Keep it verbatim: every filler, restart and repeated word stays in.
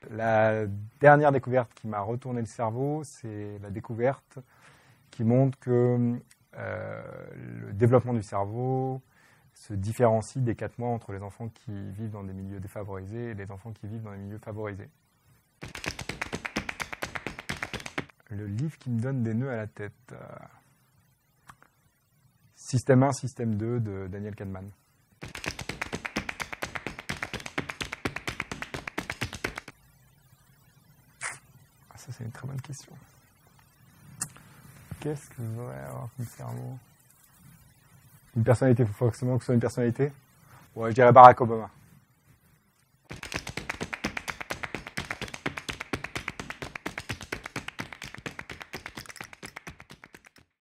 La dernière découverte qui m'a retourné le cerveau, c'est la découverte qui montre que euh, le développement du cerveau se différencie des quatre mois entre les enfants qui vivent dans des milieux défavorisés et les enfants qui vivent dans des milieux favorisés. Le livre qui me donne des nœuds à la tête. Euh, Système un, Système deux de Daniel Kahneman. Ah, ça, c'est une très bonne question. Qu'est-ce que je voudrais avoir comme cerveau? Une personnalité, il faut forcément que ce soit une personnalité? Ouais, je dirais Barack Obama.